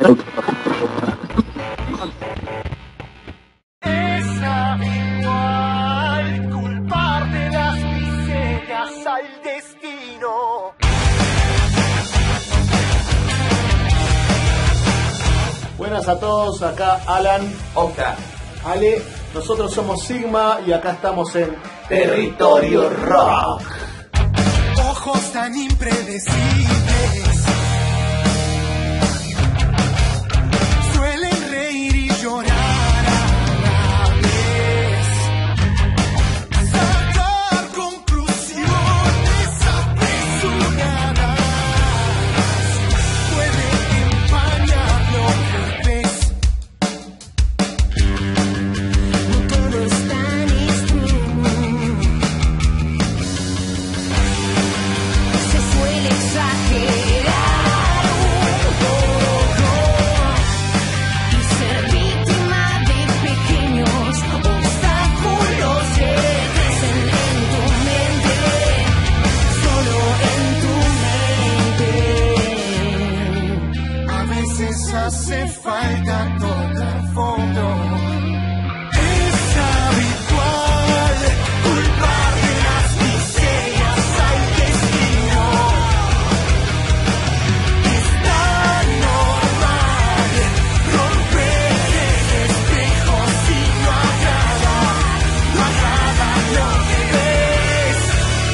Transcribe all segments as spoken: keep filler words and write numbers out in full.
Es habitual culpar de las miserias al destino. Buenas a todos, acá Alan, Octa, Ale, nosotros somos Sigma y acá estamos en Territorio Rock. Ojos tan impredecibles, suelen reír y llorar a la vez, sacar conclusiones apresuradas, puede empañar lo que ves. No todo es tan extremo. Se suele exagerar un poco y ser víctima de pequeños obstáculos que crecen en tu mente, solo en tu mente. A veces hace falta tocar fondo. Es habitual culpar de las miserias al destino. Es tan normal romper el espejo si no agrada, no agrada lo que ves.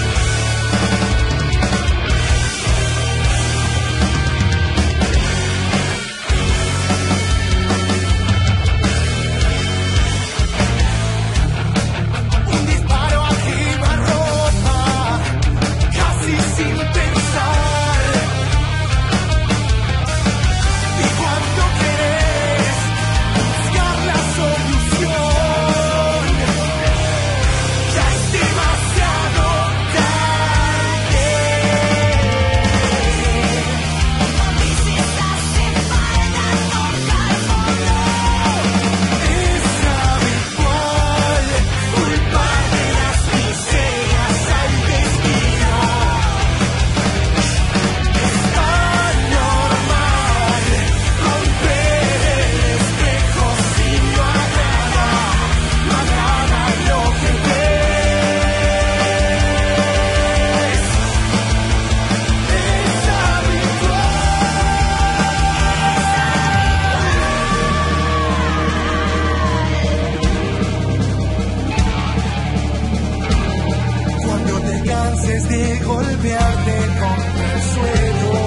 Un disparo a quemarropa, casi sin pensar. Y cuando querés buscar la solución, ya es demasiado tarde. A veces hace falta tocar fondo. Es habitual culpar de las miserias al destino. Es tan normal romper el espejo si no agrada, no agrada lo que ves. Es habitual. Cuando te canses de golpearte contra el suelo,